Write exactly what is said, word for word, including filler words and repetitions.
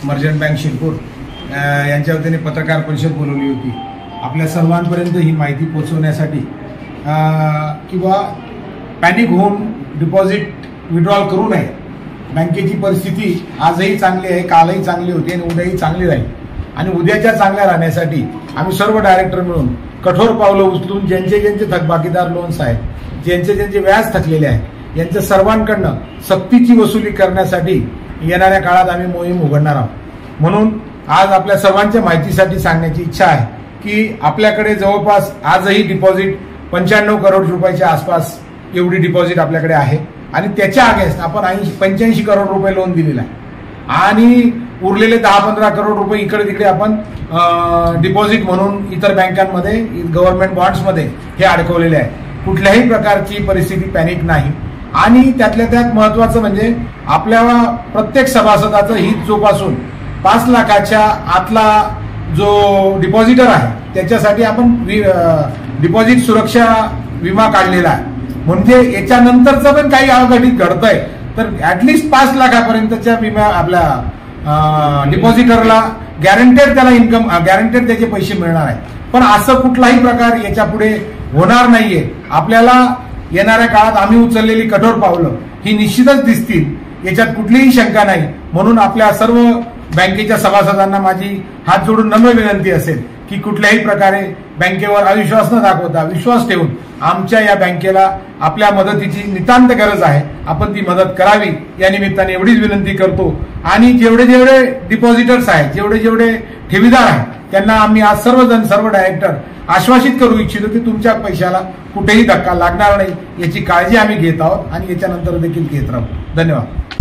Merchant bank Shirpur यांच्या वतीने पत्रकार परिषद बोलवली होती। आपल्या सर्वांपर्यंत ही माहिती पोहोचवण्यासाठी किंवा पॅनिक होऊन डिपॉझिट विड्रॉल करू नये। बँकेची परिस्थिती आजही चांगली आहे, कालही चांगली होती आणि उद्याही चांगली राहील आणि उद्याच्या चांगल्या राहण्यासाठी आम्ही सर्व डायरेक्टर मिळून कठोर पावलं उचलून ज्यांचे ज्यांचे थकबाकीदार लोन्स आहेत, ज्यांचे ज्यांचे व्याज थकलेले आहे, यांच्या सर्वांकडनं सक्तीची वसुली करण्यासाठी येणाऱ्या काळात आम्ही मोहीम उघडणार आहोत। म्हणून आज आपल्या सर्वांच्या माहितीसाठी सांगण्याची इच्छा आहे की आपल्याकडे जवळपास आजही डिपॉझिट पंच्याण्णव करोड रुपयाच्या आसपास एवढी डिपॉझिट आपल्याकडे आहे आणि त्याच्या अगेन्स्ट आपण ऐंशी पंच्याऐंशी करोड रुपये लोन दिलेला आहे आणि उरलेले दहा पंधरा करोड रुपये इकडे तिकडे आपण डिपॉझिट म्हणून इतर बँकांमध्ये गव्हर्नमेंट बॉन्ड्समध्ये हे अडकवलेले आहे। कुठल्याही प्रकारची परिस्थिती पॅनिक नाही आणि त्यातल्या त्यात महत्वाचं म्हणजे आपल्या प्रत्येक सभासदाचं हित जोपासून पाच लाखाच्या आतला जो डिपॉझिटर आहे त्याच्यासाठी आपण डिपॉझिट सुरक्षा विमा काढलेला आहे। म्हणजे याच्यानंतरचं पण काही अघटित घडतंय तर ऍटलिस्ट पाच लाखापर्यंतच्या विमा आपल्या डिपॉझिटरला गॅरंटेड त्याला इन्कम गॅरंटेड त्याचे पैसे मिळणार आहे। पण असं कुठलाही प्रकार याच्या पुढे होणार नाहीये। आपल्याला येणाऱ्या काळात आम्ही उचललेली कठोर पावलं ही निश्चितच दिसतील, याच्यात कुठलीही शंका नाही। म्हणून आपल्या सर्व बँकेच्या सभासदांना माझी हात जोडून नम्र विनंती असेल की कुठल्याही प्रकारे बँकेवर अविश्वास न दाखवता विश्वास ठेवून आमच्या या बँकेला आपल्या मदतीची नितांत गरज आहे, आपण ती मदत करावी या निमित्ताने एवढीच विनंती करतो। आणि जेवढे जेवढे डिपॉझिटर्स आहेत, जेवढे जेवढे ठेवीदार आहेत त्यांना आम्ही आज सर्वजण सर्व डायरेक्टर आश्वासित करू इच्छितो की तुमच्या पैशाला कुठेही धक्का लागणार नाही याची काळजी आम्ही घेत आहोत आणि याच्यानंतर देखील घेत राहू। धन्यवाद।